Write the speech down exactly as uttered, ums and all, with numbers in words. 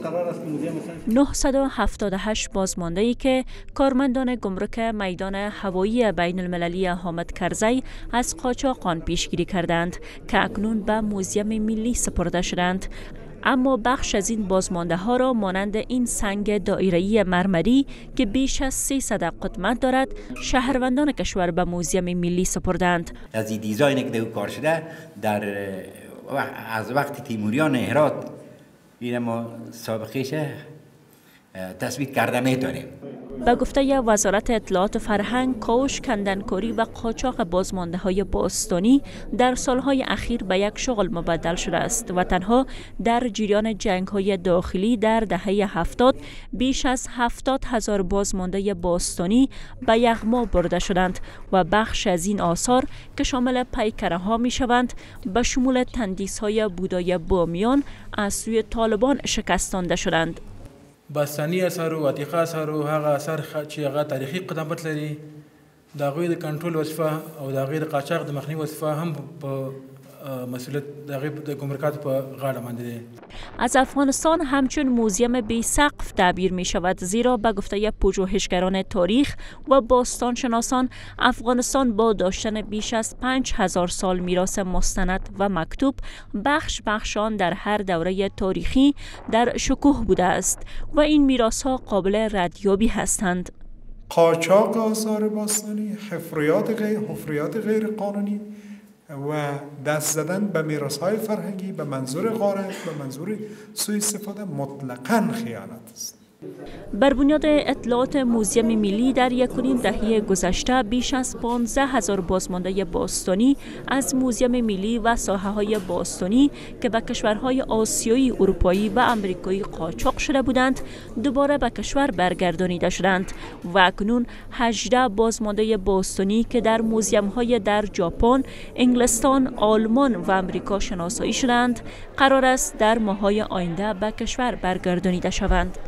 نهصد و هفتاد و هشت بازمانده‌ای که کارمندان گمرک میدان هوایی بین المللی حامد کرزی از قاچاق آن پیشگیری کردند که اکنون به موزیم ملی سپرده شدند. اما بخش از این بازمانده ها را مانند این سنگ دایره‌ای مرمری که بیش از سیصد قطمت دارد شهروندان کشور به موزیم ملی سپردند. از این دیزاینی که در کار شده در از وقت تیموریان هرات این ما سابقهش تثبیت کرده می‌دانیم. به گفته وزارت اطلاعات و فرهنگ، کاوش، کندنکاری و قاچاق بازمانده های باستانی در سالهای اخیر به یک شغل مبدل شده است و تنها در جریان جنگ های داخلی در دهه هفتاد بیش از هفتاد هزار بازمانده باستانی به یغما برده شدند و بخش از این آثار که شامل پیکره ها می شوند به شمول تندیس های بودای بامیان از سوی طالبان شکستانده شدند. باستانی اثر او عتیقه اثر او هغه اثر چې هغه تاریخي قدامت لري د هغوی د کنټرول وظیفه او د هغوی د قاچاق د مخنیوي وظیفه هم په مسئولیت د هغوی د ګمرکاتو په غاړه باندې دی. از افغانستان همچون موزیم بی سقف تعبیر می شود، زیرا به گفته پژوهشگران تاریخ و باستان شناسان افغانستان با داشتن بیش از پنج هزار سال میراث مستند و مکتوب بخش بخش آن در هر دوره تاریخی در شکوه بوده است و این میراث ها قابل ردیابی هستند. قاچاق آثار باستانی، حفریات غیر حفریات غیر قانونی و دست زدن به میراث‌های فرهنگی به منظور غارت، به منظور سوء استفاده مطلقاً خیانت است. بر بنیاد اطلاعات موزیم ملی در یک و نیم دهه گذشته بیش از پانزده هزار بازمانده باستانی از موزیم ملی و ساحه‌های باستانی که به کشورهای آسیایی، اروپایی و امریکایی قاچاق شده بودند دوباره به کشور برگردانیده شدند و اکنون هجده بازمانده باستانی که در موزیم‌های در ژاپن، انگلستان، آلمان و امریکا شناسایی شدند قرار است در ماه‌های آینده به کشور برگردانیده شوند.